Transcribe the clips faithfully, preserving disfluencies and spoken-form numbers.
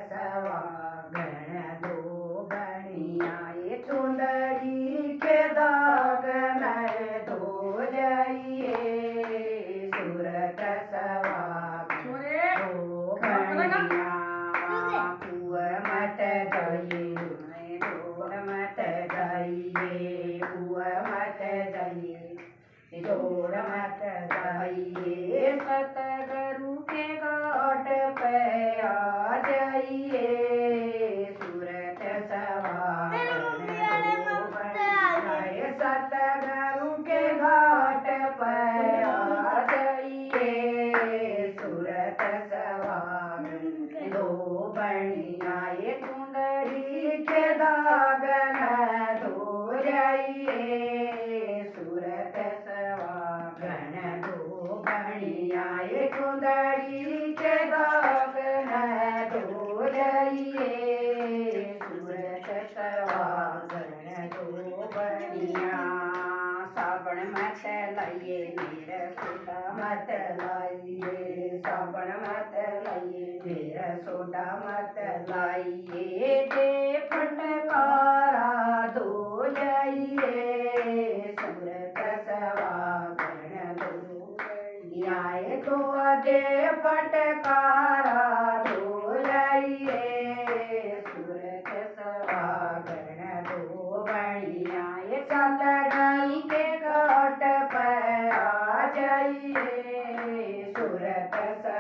सवागण दो बनिया ये चुंदड़ी के दाग में धो जाइए सूरत सवागण दो बनिया पुआ मत जाइए ढोल मत जाइए पुआ मत जाइए ढोल मत जाइए सतगुरु के घाट पे आ जाइए सूरत सवागण दो बनिया सतगुरु के घाट पे आ जाइए सूरत सवागण दो बनिया ये चुंदड़ी के दाग में धो जाइए सूरत सवागण दो बनिया ये चुंदड़ी के दाग में धो जाइए सूरत सवागण दो बनिया साबण मत लाइए मेरा सोडा मत लाइए साबण मत लाइए मेरा सोडा मत लाइए दे फटकारा धो जाइए सूरत सवागण दो बनिया तो दे फटकारा धो जाइए सूरत सवागण दो बनिया ये सतगुरु के घाट पर आ जाइए सूरत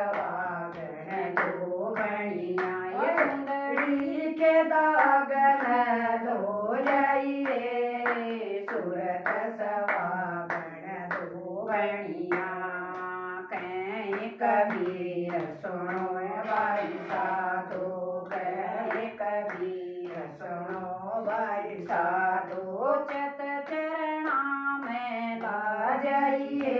सवागण दो बनिया ये चुंदड़ी के दाग में धो जाइए सूरत सवागण दो बनिया कहीं कबीर सुनो भाई साधो कहीं कबीर सुनो भाई साधो चत चरणा में ला जाइए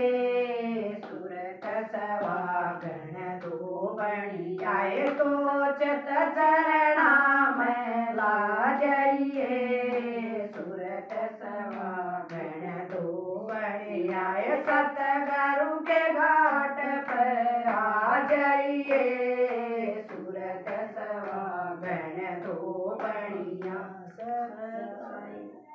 सूरत सवागण दो बनिया तो चत चरणा में ला जाइए सूरत सवागण दो बनिया सतगुरु के घाट पर आ जाइए सूरत सवागण दो बनिया।